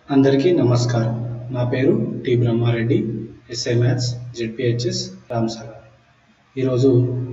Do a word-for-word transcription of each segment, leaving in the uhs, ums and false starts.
అందరికీ నమస్కారం. నా పేరు T Brahmareddy, SI maths ZPHS Ramasagar. ఈరోజు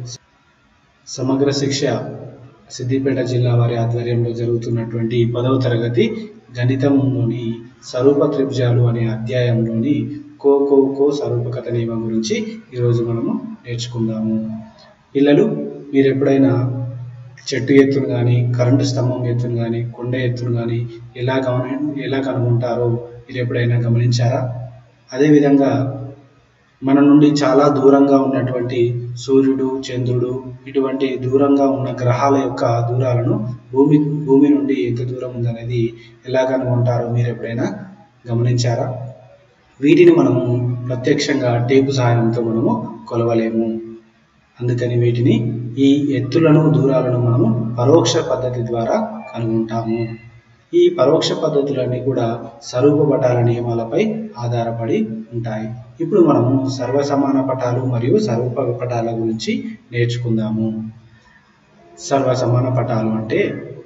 సమగ్ర శిక్ష సిద్దిపేట జిల్లా వారి ఆధ్వర్యంలో జరుగుతున్నటువంటి పదవ తరగతి గణితంలోని స్వరూప త్రిభుజాలు అనే అధ్యాయంలోని కో కో కో స్వరూపకత నియమం గురించి ఈరోజు మనము నేర్చుకుందాము. పిల్లలు, మీరు ఎప్పుడైనా చెట్టు ఎత్తును కానీ, కరెంటు స్తంభం ఎత్తును కానీ, కొండ ఎత్తును కానీ ఎలా గమని ఎలా కనుగొంటారో మీరు ఎప్పుడైనా గమనించారా? అదేవిధంగా మన నుండి చాలా దూరంగా ఉన్నటువంటి సూర్యుడు, చంద్రుడు ఇటువంటి దూరంగా ఉన్న గ్రహాల యొక్క దూరాలను భూమి భూమి నుండి ఎంత దూరం ఉందనేది ఎలా కనుగొంటారో మీరు ఎప్పుడైనా గమనించారా? వీటిని మనము ప్రత్యక్షంగా టేపు సహాయంతో మనము కొలవలేము. అందుకని వీటిని ఈ ఎత్తులను దూరాలను మనము పరోక్ష పద్ధతి ద్వారా కనుగొంటాము. ఈ పరోక్ష పద్ధతులన్నీ కూడా స్వరూప పటాల నియమాలపై ఆధారపడి ఉంటాయి. ఇప్పుడు మనము సర్వసమాన పటాలు మరియు స్వరూప పటాల గురించి నేర్చుకుందాము. సర్వసమాన పటాలు అంటే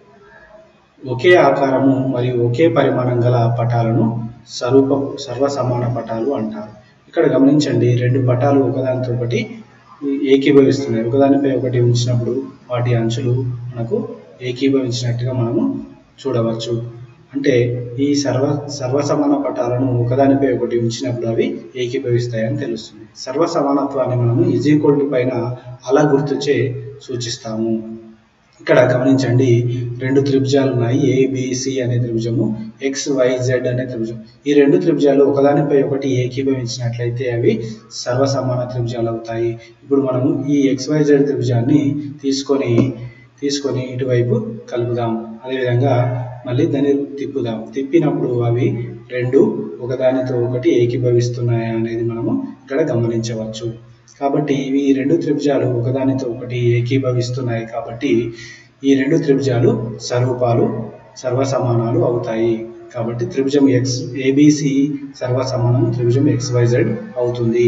ఒకే ఆకారము మరియు ఒకే పరిమాణం గల పటాలను స్వరూప సర్వసమాన పటాలు అంటారు. ఇక్కడ గమనించండి, రెండు పటాలు ఒకదానితో ఒకటి ఏకీభవిస్తున్నాయి. ఒకదానిపై ఒకటి ఉంచినప్పుడు వాటి అంచులు మనకు ఏకీభవించినట్టుగా మనము చూడవచ్చు. అంటే ఈ సర్వ సర్వసమాన పటాలను ఒకదానిపై ఒకటి ఉంచినప్పుడు అవి ఏకీభవిస్తాయని తెలుస్తుంది. సర్వసమానత్వాన్ని మనము ఈజ్ ఈక్వల్ టు పైన అలా గుర్తుచే సూచిస్తాము. ఇక్కడ గమనించండి, రెండు త్రిభుజాలు ఉన్నాయి. ఏబిసి అనే త్రిభుజము, ఎక్స్ వై జెడ్ అనే త్రిభుజం. ఈ రెండు త్రిభుజాలు ఒకదానిపై ఒకటి ఏకీభవించినట్లయితే అవి సర్వసమాన త్రిభుజాలు అవుతాయి. ఇప్పుడు మనము ఈ ఎక్స్ వై జెడ్ త్రిభుజాన్ని తీసుకొని తీసుకొని ఇటువైపు కలుపుదాం. అదేవిధంగా మళ్ళీ దాన్ని తిప్పుదాం. తిప్పినప్పుడు అవి రెండు ఒకదానితో ఒకటి ఏకీభవిస్తున్నాయా అనేది మనము ఇక్కడ గమనించవచ్చు. కాబట్టి ఇవి రెండు త్రిభుజాలు ఒకదానితో ఒకటి ఏకీభవిస్తున్నాయి కాబట్టి ఈ రెండు త్రిభుజాలు స్వరూపాలు సర్వసమానాలు అవుతాయి. కాబట్టి త్రిభుజం ఎక్స్ ఏబిసి సర్వసమానం త్రిభుజం ఎక్స్ వై జెడ్ అవుతుంది.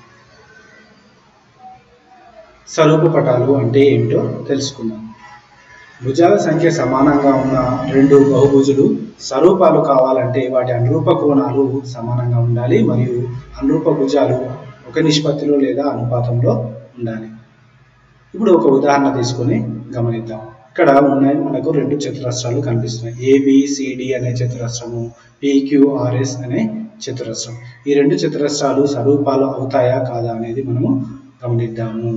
స్వరూప పటాలు అంటే ఏమిటో తెలుసుకుందాం. భుజాల సంఖ్య సమానంగా ఉన్న రెండు బహుభుజులు స్వరూపాలు కావాలంటే వాటి అనురూప కోణాలు సమానంగా ఉండాలి మరియు అనురూప భుజాలు ఒక నిష్పత్తిలో లేదా అనుపాతంలో ఉండాలి. ఇప్పుడు ఒక ఉదాహరణ తీసుకొని గమనిద్దాం. ఇక్కడ ఉన్నాయి మనకు రెండు చతురస్రాలు కనిపిస్తున్నాయి. ఏబిసిడి అనే చతురస్రము, పిక్యూఆర్ఎస్ అనే చతురస్రం. ఈ రెండు చతురస్రాలు స్వరూపాలు అవుతాయా కాదా అనేది మనము గమనిద్దాము.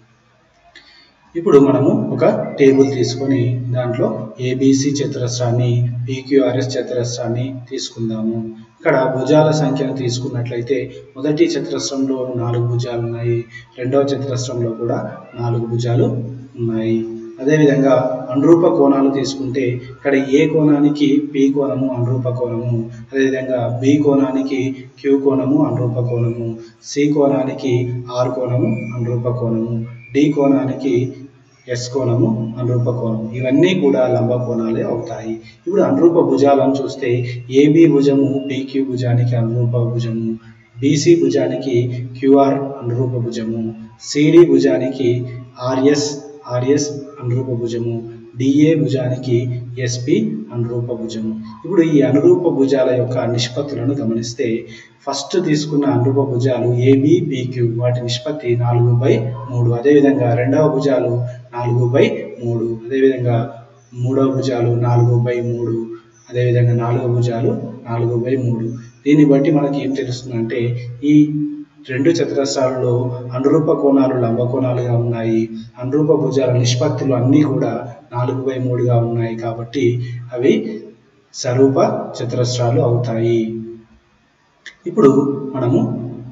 ఇప్పుడు మనము ఒక టేబుల్ తీసుకొని దాంట్లో ఏబిసి చతురస్రాన్ని, పిక్యూఆర్ఎస్ చతురస్రాన్ని తీసుకుందాము. ఇక్కడ భుజాల సంఖ్యను తీసుకున్నట్లయితే మొదటి చతురస్రంలో నాలుగు భుజాలు ఉన్నాయి, రెండవ చతురస్రంలో కూడా నాలుగు భుజాలు ఉన్నాయి. అదేవిధంగా అనురూప కోణాలు తీసుకుంటే ఇక్కడ ఏ కోణానికి పి కోణము అనురూప కోణము, అదేవిధంగా బి కోణానికి క్యూ కోణము అనురూప కోణము, సి కోణానికి ఆర్ కోణము అనురూప కోణము, డి కోణానికి ఎస్ కోణము అనురూప కోణము. ఇవన్నీ కూడా లంబ కోణాలే అవుతాయి. ఇప్పుడు అనురూప భుజాలను చూస్తే ఏబి భుజము పిక్యూ భుజానికి అనురూప భుజము, బిసి భుజానికి క్యూఆర్ అనురూప భుజము, సిడి భుజానికి ఆర్ఎస్ ఆర్ఎస్ అనురూప భుజము, డిఏ భుజానికి ఎస్పి అనురూప భుజము. ఇప్పుడు ఈ అనురూప భుజాల యొక్క నిష్పత్తులను గమనిస్తే ఫస్ట్ తీసుకున్న అనురూప భుజాలు ఏబి పిక్యూ, వాటి నిష్పత్తి నాలుగు బై మూడు. అదేవిధంగా రెండవ భుజాలు నాలుగు బై మూడు, అదేవిధంగా మూడవ భుజాలు నాలుగు బై మూడు, అదేవిధంగా నాలుగవ భుజాలు నాలుగు బై మూడు. దీన్ని బట్టి మనకి ఏం తెలుస్తుందంటే ఈ రెండు చతురస్రాలలో అనురూప కోణాలు లంబ కోణాలుగా ఉన్నాయి. అనురూప భుజాల నిష్పత్తులు అన్నీ కూడా నాలుగు బై మూడుగా ఉన్నాయి కాబట్టి అవి స్వరూప చతురస్రాలు అవుతాయి. ఇప్పుడు మనము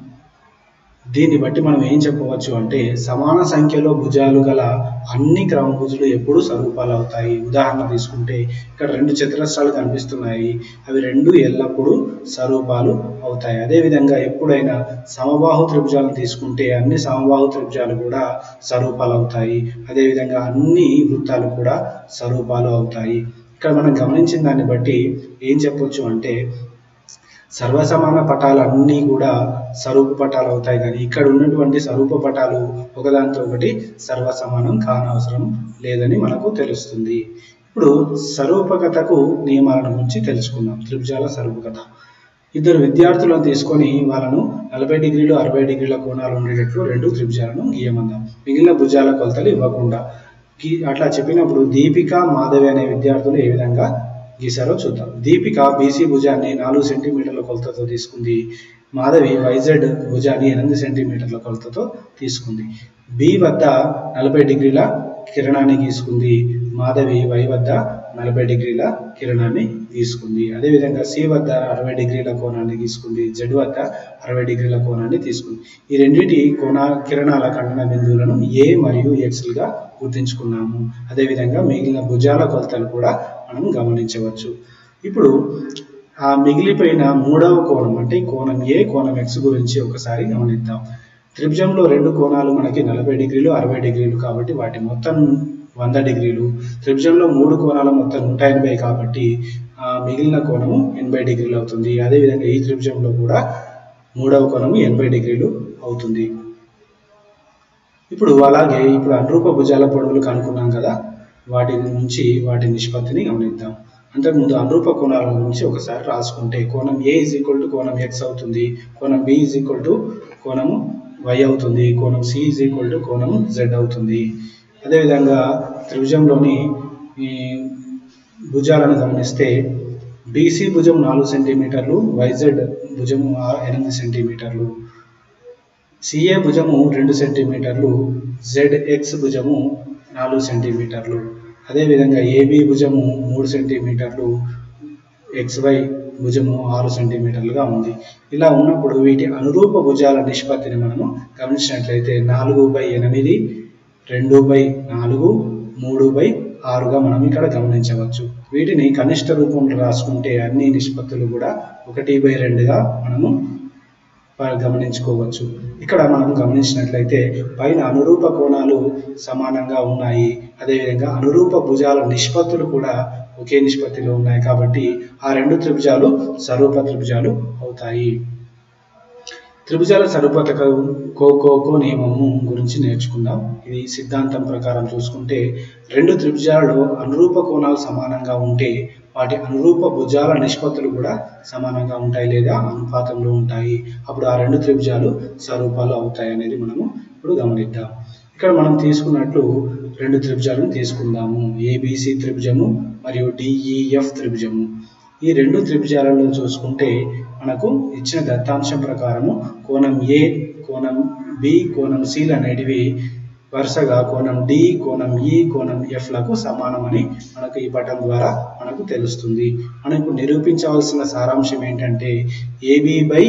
దీన్ని బట్టి మనం ఏం చెప్పవచ్చు అంటే సమాన సంఖ్యలో భుజాలు గల అన్ని క్రమభుజులు ఎప్పుడు స్వరూపాలు అవుతాయి. ఉదాహరణ తీసుకుంటే ఇక్కడ రెండు చతురస్రాలు కనిపిస్తున్నాయి, అవి రెండు ఎల్లప్పుడూ స్వరూపాలు అవుతాయి. అదేవిధంగా ఎప్పుడైనా సమబాహు త్రిభుజాలను తీసుకుంటే అన్ని సమబాహు త్రిభుజాలు కూడా స్వరూపాలు అవుతాయి. అదేవిధంగా అన్ని వృత్తాలు కూడా స్వరూపాలు అవుతాయి. ఇక్కడ మనం గమనించిన దాన్ని బట్టి ఏం చెప్పొచ్చు అంటే సర్వసమాన పటాలు అన్నీ కూడా స్వరూప పటాలు అవుతాయి, కానీ ఇక్కడ ఉన్నటువంటి స్వరూప పటాలు ఒకదానితో ఒకటి సర్వసమానం కానవసరం లేదని మనకు తెలుస్తుంది. ఇప్పుడు సరూపకతకు నియమాల గురించి తెలుసుకుందాం. త్రిభుజాల సరూపకత. ఇద్దరు విద్యార్థులను తీసుకొని వాళ్ళను నలభై డిగ్రీలు అరవై డిగ్రీల కోణాలు ఉండేటట్లు రెండు త్రిభుజాలను గీయమందాం. మిగిలిన భుజాల కొలతలు ఇవ్వకుండా. అట్లా చెప్పినప్పుడు దీపిక మాధవి అనే విద్యార్థులు ఏ విధంగా గీసారో చూద్దాం. దీపిక బీసీ భుజాన్ని నాలుగు సెంటీమీటర్ల కొలతతో తీసుకుంది. మాధవి వైజెడ్ భుజాన్ని ఎనిమిది సెంటీమీటర్ల కొలతతో తీసుకుంది. బి వద్ద నలభై డిగ్రీల కిరణాన్ని గీసుకుంది. మాధవి వై వద్ద నలభై డిగ్రీల కిరణాన్ని గీసుకుంది. అదేవిధంగా సి వద్ద అరవై డిగ్రీల కోణాన్ని గీసుకుంది. జెడ్ వద్ద అరవై డిగ్రీల కోణాన్ని తీసుకుంది. ఈ రెండింటి కోణ కిరణాల ఖండన బిందువులను ఏ మరియు ఎక్స్లుగా గుర్తించుకున్నాము. అదేవిధంగా మిగిలిన భుజాల కొలతలు కూడా మనం గమనించవచ్చు. ఇప్పుడు ఆ మిగిలిపోయిన మూడవ కోణం అంటే కోణం ఏ కోణం ఎక్స్ గురించి ఒకసారి గమనిద్దాం. త్రిభుజంలో రెండు కోణాలు మనకి నలభై డిగ్రీలు అరవై డిగ్రీలు కాబట్టి వాటి మొత్తం వంద డిగ్రీలు. త్రిభుజంలో మూడు కోణాల మొత్తం నూట ఎనభై కాబట్టి ఆ మిగిలిన కోణము ఎనభై డిగ్రీలు అవుతుంది. అదేవిధంగా ఈ త్రిభుజంలో కూడా మూడవ కోణము ఎనభై డిగ్రీలు అవుతుంది. ఇప్పుడు అలాగే ఇప్పుడు అనురూప భుజాల పొడవులు కనుక్కున్నాం కదా, వాటి నుంచి వాటి నిష్పత్తిని గమనిద్దాం. అంతకుముందు అనురూప కోణాల గురించి ఒకసారి రాసుకుంటే కోణం ఏ ఈజ్ ఈక్వల్ టు కోణం ఎక్స్ అవుతుంది. కోణం బి ఈజ్ ఈక్వల్ టు కోణము వై అవుతుంది. కోణం సి ఈజ్ ఈక్వల్ టు కోణం జెడ్ అవుతుంది. అదేవిధంగా త్రిభుజంలోని ఈ భుజాలను గమనిస్తే బీసీ భుజం నాలుగు సెంటీమీటర్లు, వైజెడ్ భుజము ఎనిమిది సెంటీమీటర్లు, సిఏ భుజము రెండు సెంటీమీటర్లు, జెడ్ ఎక్స్ భుజము నాలుగు సెంటీమీటర్లు. అదేవిధంగా ఏబి భుజము మూడు సెంటీమీటర్లు, ఎక్స్వై భుజము ఆరు సెంటీమీటర్లుగా ఉంది. ఇలా ఉన్నప్పుడు వీటి అనురూప భుజాల నిష్పత్తిని మనము గమనించినట్లయితే నాలుగు బై ఎనిమిది, రెండు బై నాలుగు, మూడు బై ఆరుగా మనం ఇక్కడ గమనించవచ్చు. వీటిని కనిష్ట రూపంలో రాసుకుంటే అన్ని నిష్పత్తులు కూడా ఒకటి బై రెండుగా మనము గమనించుకోవచ్చు. ఇక్కడ మనం గమనించినట్లయితే పైన అనురూప కోణాలు సమానంగా ఉన్నాయి. అదేవిధంగా అనురూప భుజాల నిష్పత్తులు కూడా ఒకే నిష్పత్తిలో ఉన్నాయి కాబట్టి ఆ రెండు త్రిభుజాలు సరూప త్రిభుజాలు అవుతాయి. త్రిభుజాల సరూపతకు కోకో నియమము గురించి నేర్చుకుందాం. ఇది సిద్ధాంతం ప్రకారం చూసుకుంటే రెండు త్రిభుజాలలో అనురూప కోణాలు సమానంగా ఉంటే వాటి అనురూప భుజాల నిష్పత్తులు కూడా సమానంగా ఉంటాయి లేదా అనుపాతంలో ఉంటాయి. అప్పుడు ఆ రెండు త్రిభుజాలు స్వరూపాలు అవుతాయి అనేది మనము ఇప్పుడు గమనిద్దాం. ఇక్కడ మనం తీసుకున్నట్లు రెండు త్రిభుజాలను తీసుకుందాము. ఏబిసి త్రిభుజము మరియు డిఈఎఫ్ త్రిభుజము. ఈ రెండు త్రిభుజాలలో చూసుకుంటే మనకు ఇచ్చిన దత్తాంశం ప్రకారము కోణం ఏ, కోణం బి, కోణం సిలు అనేటివి వరుసగా కోణం డి, కోణం ఈ, కోణం ఎఫ్ లకు సమానమని మనకు ఈ పటం ద్వారా మనకు తెలుస్తుంది. మనం ఇప్పుడు నిరూపించవలసిన సారాంశం ఏంటంటే ఏబి బై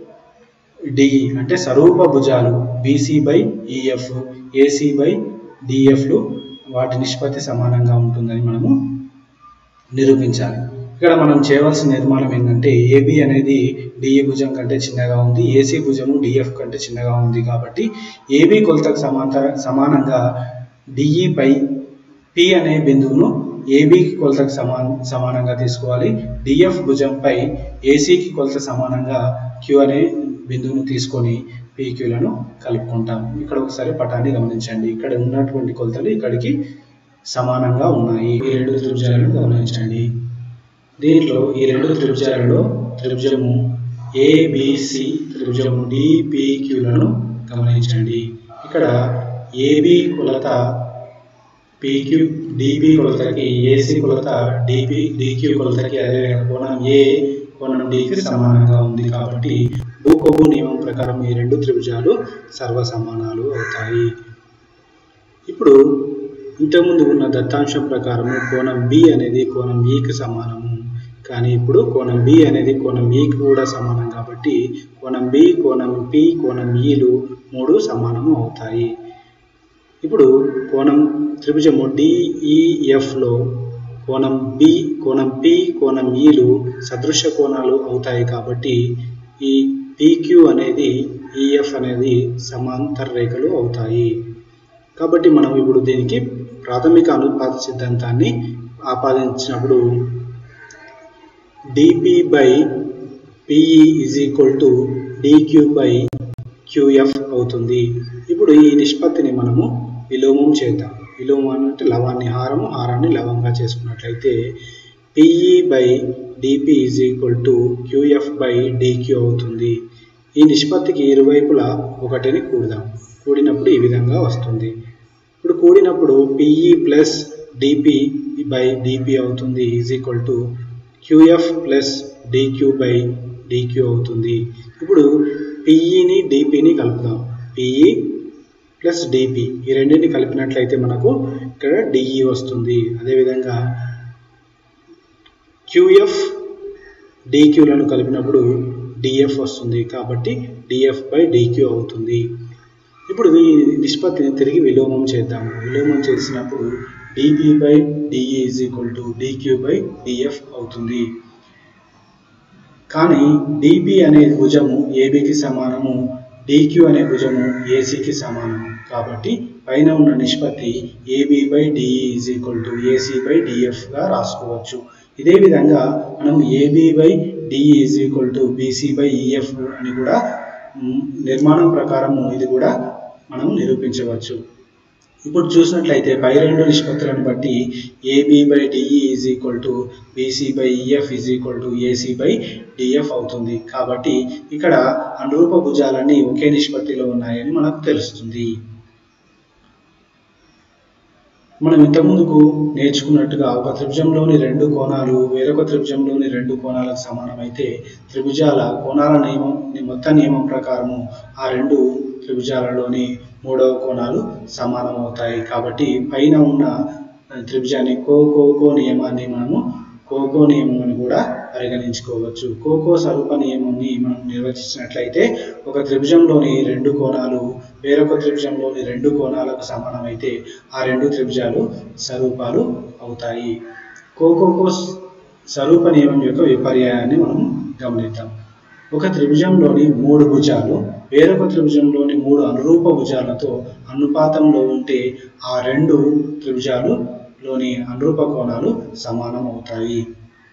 డిఈ అంటే స్వరూప భుజాలు BC by EF, AC by డిఎఫ్లు వాటి నిష్పత్తి సమానంగా ఉంటుందని మనము నిరూపించాలి. ఇక్కడ మనం చేయవలసిన నిర్మాణం ఏంటంటే ఏబి అనేది డిఈ భుజం కంటే చిన్నగా ఉంది, ఏసీ భుజము డిఎఫ్ కంటే చిన్నగా ఉంది కాబట్టి ఏబి కొలతకు సమాంతర సమానంగా డిఈ పై పి అనే బిందువును ఏబి కొలతకు సమాన సమానంగా తీసుకోవాలి. డిఎఫ్ భుజంపై ఏసీకి కొలత సమానంగా క్యూ అనే బిందువును తీసుకొని పీక్యూలను కలుపుకుంటాం. ఇక్కడ ఒకసారి పటాన్ని గమనించండి. ఇక్కడ ఉన్నటువంటి కొలతలు ఇక్కడికి సమానంగా ఉన్నాయి. ఈ రెండు త్రిభుజాలను గమనించండి. దీంట్లో ఈ రెండు త్రిభుజాలలో త్రిభుజము ఏబిసి త్రిభుజము డిపిక్యూలను గమనించండి. ఇక్కడ ఏబి కొలత పిక్యూ, డిబి కొలతకి ఏసీ కొలత డిపి డిక్యూ కొలతకి అదేవిధంగా కోణం ఏ కోణం డికి సమానంగా ఉంది కాబట్టి భూకోబు నియమం ప్రకారం ఈ రెండు త్రిభుజాలు సర్వసమానాలు అవుతాయి. ఇప్పుడు ఇంతకుముందు ఉన్న దత్తాంశం ప్రకారము కోణం బి అనేది కోణం ఈకి సమానము. కానీ ఇప్పుడు కోణం బి అనేది కోణం ఈకి కూడా సమానం కాబట్టి కోణం బి, కోణం పి, కోణం ఈలు మూడు సమానము అవుతాయి. ఇప్పుడు కోణం త్రిభుజము డిఈఎఫ్లో కోణం బి, కోణం పి, కోణం ఈలు సదృశ్య కోణాలు అవుతాయి కాబట్టి ఈ పిక్యూ అనేది ఈఎఫ్ అనేది సమాంతర రేఖలు అవుతాయి. కాబట్టి మనం ఇప్పుడు దీనికి ప్రాథమిక అనుపాత సిద్ధాంతాన్ని ఆపాదించినప్పుడు DP by PE is equal to DQ by QF అవుతుంది. ఇప్పుడు ఈ నిష్పత్తిని మనము విలోమం చేద్దాం. విలోమాన్ని అంటే లవాన్ని హారము, హారాన్ని లవంగా చేసుకున్నట్లయితే PE by DP is equal to QF by DQ అవుతుంది. ఈ నిష్పత్తికి ఇరువైపులా ఒకటిని కూడదాం. కూడినప్పుడు ఈ విధంగా వస్తుంది. ఇప్పుడు కూడినప్పుడు PE plus DP by DP అవుతుంది is equal to QF plus DQ by DQ అవుతుంది. ఇప్పుడు పిఈని డిపిని కలుపుదాం. పిఈ ప్లస్ డిపి ఈ రెండింటిని కలిపినట్లయితే మనకు ఇక్కడ డిఈ వస్తుంది. అదేవిధంగా క్యూఎఫ్ డిక్యూలను కలిపినప్పుడు డిఎఫ్ వస్తుంది. కాబట్టి డిఎఫ్ బై డిక్యూ అవుతుంది. ఇప్పుడు ఈ నిష్పత్తిని తిరిగి విలోమం చేద్దాము. విలోమం చేసినప్పుడు DP by DE is equal to DQ by DF అవుతుంది. కానీ డిపి అనే భుజము ఏబికి సమానము, డిక్యూ అనే భుజము ఏసీకి సమానము. కాబట్టి పైన ఉన్న నిష్పత్తి AB by DE is equal to AC by డిఎఫ్గా రాసుకోవచ్చు. ఇదే విధంగా మనం AB by DE is equal to BC by EF అని కూడా నిర్మాణం ప్రకారము ఇది కూడా మనం నిరూపించవచ్చు. ఇప్పుడు చూసినట్లయితే పై రెండు నిష్పత్తులను బట్టి AB by DE is equal to BC by EF is equal to AC by DF అవుతుంది. కాబట్టి ఇక్కడ అనురూప భుజాలన్నీ ఒకే నిష్పత్తిలో ఉన్నాయని మనకు తెలుస్తుంది. మనం ఇంతకుముందుకు నేర్చుకున్నట్టుగా ఒక త్రిభుజంలోని రెండు కోణాలు వేరొక త్రిభుజంలోని రెండు కోణాలకు సమానమైతే త్రిభుజాల కోణాల నియమం మొత్తం నియమం ప్రకారము ఆ రెండు త్రిభుజాలలోని మూడవ కోణాలు సమానం అవుతాయి. కాబట్టి పైన ఉన్న త్రిభుజాన్ని కోకో నియమాన్ని మనము కోకో నియమం అని కూడా పరిగణించుకోవచ్చు. కోకో స్వరూప నియమాన్ని మనం నిర్వచించినట్లయితే ఒక త్రిభుజంలోని రెండు కోణాలు వేరొక త్రిభుజంలోని రెండు కోణాలకు సమానమైతే ఆ రెండు త్రిభుజాలు స్వరూపాలు అవుతాయి. కోకో స్వరూప నియమం యొక్క విపర్యాయాన్ని మనం గమనిద్దాం. ఒక త్రిభుజంలోని మూడు భుజాలు వేరొక త్రిభుజంలోని మూడు అనురూప భుజాలతో అనుపాతంలో ఉంటే ఆ రెండు త్రిభుజాలులోని అనురూప కోణాలు సమానం అవుతాయి.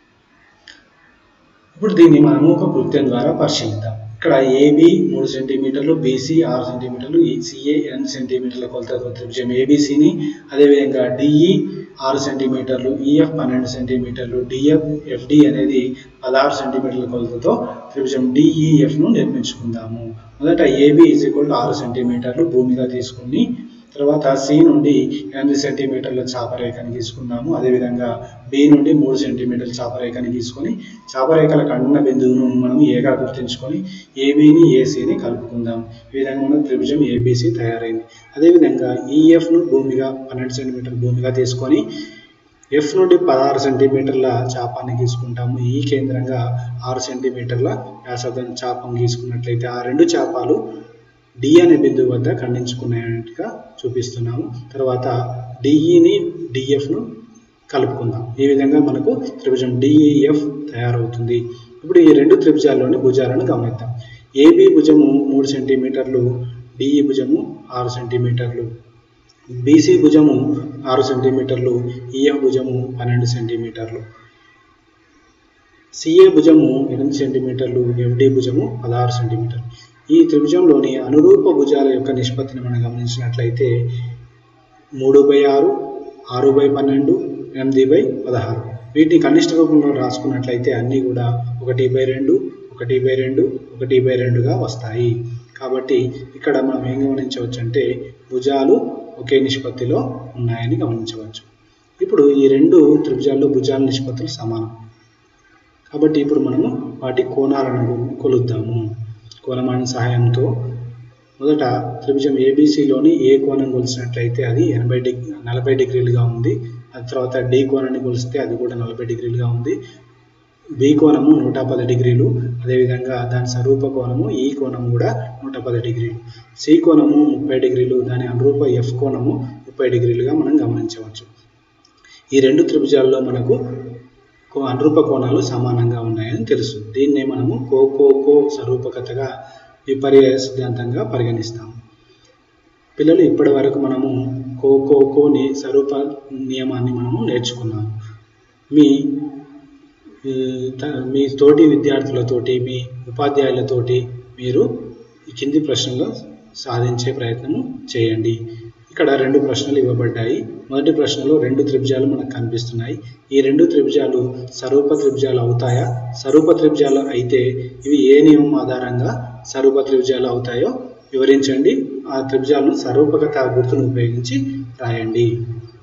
ఇప్పుడు దీన్ని మనము ఒక వృత్తం ద్వారా పరిశీలిద్దాం. ఇక్కడ ఏబి మూడు సెంటీమీటర్లు, బీసీ ఆరు సెంటీమీటర్లు, సిఏ ఎనిమిది సెంటీమీటర్ల కొలతతో త్రిభుజం ఏబిసిని, అదేవిధంగా డిఈ ఆరు సెంటీమీటర్లు, ఈఎఫ్ పన్నెండు సెంటీమీటర్లు, డిఎఫ్ ఎఫ్డి అనేది పదహారు సెంటీమీటర్ల కొలతతో త్రిభుజం డిఈఎఫ్ను నిర్మించుకుందాము. మొదట ఏబి ఈజ్ ఈక్వల్ టు ఆరు సెంటీమీటర్లు భూమిగా తీసుకుని తర్వాత సి నుండి ఎనిమిది సెంటీమీటర్ల చాపరేఖని తీసుకుందాము. అదేవిధంగా బి నుండి మూడు సెంటీమీటర్ల చాపరేఖని తీసుకొని చాపరేఖల ఖండన బిందువును మనం ఏగా గుర్తించుకొని ఏబిని ఏసీని కలుపుకుందాం. ఈ విధంగా మన త్రిభుజం ఏబిసి తయారైంది. అదేవిధంగా ఈఎఫ్ను భూమిగా పన్నెండు సెంటీమీటర్ల భూమిగా తీసుకొని ఎఫ్ నుండి పదహారు సెంటీమీటర్ల చాపాన్ని తీసుకుంటాము. ఈ కేంద్రంగా ఆరు సెంటీమీటర్ల వ్యాసార్థం చాపం గీసుకున్నట్లయితే ఆ రెండు చాపాలు డి అనే బిందువు వద్ద ఖండించుకునేట్టుగా చూపిస్తున్నాము. తర్వాత డిఈని డిఎఫ్ను కలుపుకుందాం. ఈ విధంగా మనకు త్రిభుజం డిఈఎఫ్ తయారవుతుంది. ఇప్పుడు ఈ రెండు త్రిభుజాల్లోని భుజాలను గమనిద్దాం. ఏబి భుజము మూడు సెంటీమీటర్లు, డిఈ భుజము ఆరు సెంటీమీటర్లు, బీసీ భుజము ఆరు సెంటీమీటర్లు, ఈఎఫ్ భుజము పన్నెండు సెంటీమీటర్లు, సిఏ భుజము ఎనిమిది సెంటీమీటర్లు, ఎఫ్డి భుజము పదహారు సెంటీమీటర్లు. ఈ త్రిభుజంలోని అనురూప భుజాల యొక్క నిష్పత్తిని మనం గమనించినట్లయితే మూడు బై ఆరు, ఆరు బై పన్నెండు, ఎనిమిది బై పదహారు. వీటిని కనిష్ట రూపంలో రాసుకున్నట్లయితే అన్నీ కూడా ఒకటి బై రెండు, ఒకటి బై రెండు, ఒకటి బై రెండుగా వస్తాయి. కాబట్టి ఇక్కడ మనం ఏం గమనించవచ్చు అంటే భుజాలు ఒకే నిష్పత్తిలో ఉన్నాయని గమనించవచ్చు. ఇప్పుడు ఈ రెండు త్రిభుజాల్లో భుజాల నిష్పత్తులు సమానం. కాబట్టి ఇప్పుడు మనము వాటి కోణాలను కొలుద్దాము. కోణమాన సహాయంతో మొదట త్రిభుజం ఏబిసిలోని ఏ కోణం కొలిసినట్లయితే అది ఎనభై డిగ్రీ నలభై డిగ్రీలుగా ఉంది. ఆ తర్వాత డి కోణాన్ని కొలిస్తే అది కూడా నలభై డిగ్రీలుగా ఉంది. బి కోణము నూట పది డిగ్రీలు, అదేవిధంగా దాని స్వరూప కోణము ఈ కోణం కూడా నూట పది డిగ్రీలు, సి కోణము ముప్పై డిగ్రీలు, దాని అనురూప ఎఫ్ కోణము ముప్పై డిగ్రీలుగా మనం గమనించవచ్చు. ఈ రెండు త్రిభుజాల్లో మనకు అనురూప కోణాలు సమానంగా ఉన్నాయని తెలుసు. దీన్నే మనము కోకోకో స్వరూపకతగా విపర్యాయ సిద్ధాంతంగా పరిగణిస్తాము. పిల్లలు ఇప్పటి వరకు మనము కోకోకో ని స్వరూప నియమాన్ని మనము నేర్చుకున్నాము. మీ మీ తోటి విద్యార్థులతోటి మీ ఉపాధ్యాయులతోటి మీరు ఈ కింది ప్రశ్నలు సాధించే ప్రయత్నము చేయండి. ఇక్కడ రెండు ప్రశ్నలు ఇవ్వబడ్డాయి. మొదటి ప్రశ్నలో రెండు త్రిభుజాలు మనకు కనిపిస్తున్నాయి. ఈ రెండు త్రిభుజాలు సరూప త్రిభుజాలు అవుతాయా? సరూప త్రిభుజాలు అయితే ఇవి ఏ నియమం ఆధారంగా సరూప త్రిభుజాలు అవుతాయో వివరించండి. ఆ త్రిభుజాలను సరూపకత గుర్తును ఉపయోగించి రాయండి.